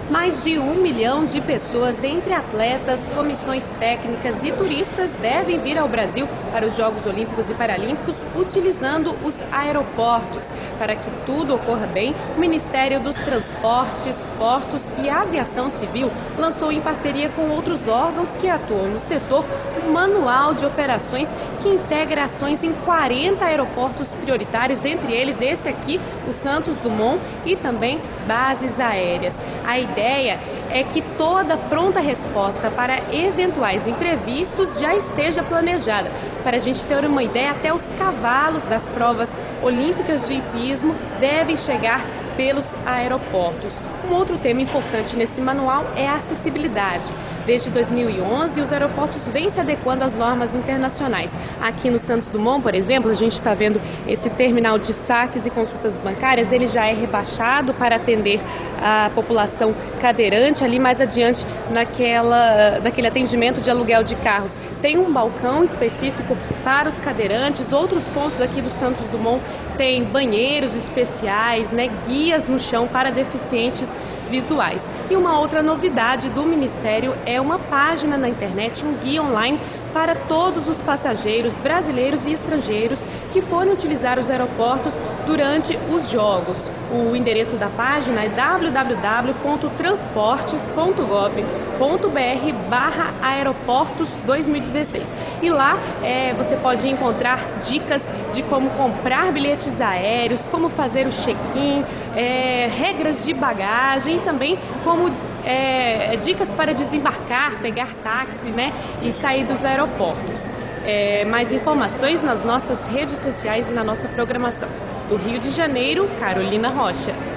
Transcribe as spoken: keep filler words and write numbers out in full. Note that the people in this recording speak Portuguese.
Mais de um milhão de pessoas, entre atletas, comissões técnicas e turistas, devem vir ao Brasil para os Jogos Olímpicos e Paralímpicos utilizando os aeroportos. Para que tudo ocorra bem, o Ministério dos Transportes, Portos e Aviação Civil lançou, em parceria com outros órgãos que atuam no setor, um manual de operações que integra ações em quarenta aeroportos prioritários, entre eles esse aqui, o Santos Dumont, e também bases aéreas. A ideia é que toda pronta resposta para eventuais imprevistos já esteja planejada. Para a gente ter uma ideia, até os cavalos das provas olímpicas de hipismo devem chegar pelos aeroportos. Um outro tema importante nesse manual é a acessibilidade. Desde dois mil e onze, os aeroportos vêm se adequando às normas internacionais. Aqui no Santos Dumont, por exemplo, a gente está vendo esse terminal de saques e consultas bancárias. Ele já é rebaixado para atender a população cadeirante. Ali mais adiante, naquela, naquele atendimento de aluguel de carros, tem um balcão específico para os cadeirantes. Outros pontos aqui do Santos Dumont tem banheiros especiais, né, guias no chão para deficientes visuais. E uma outra novidade do Ministério é uma página na internet, um guia online para todos os passageiros brasileiros e estrangeiros que forem utilizar os aeroportos durante os Jogos. O endereço da página é w w w ponto transportes ponto gov ponto br barra aeroportos dois mil e dezesseis. E lá é, você pode encontrar dicas de como comprar bilhetes aéreos, como fazer o check-in, é, regras de bagagem e também como É, dicas para desembarcar, pegar táxi, né, e sair dos aeroportos. É, mais informações nas nossas redes sociais e na nossa programação. Do Rio de Janeiro, Carolina Rocha.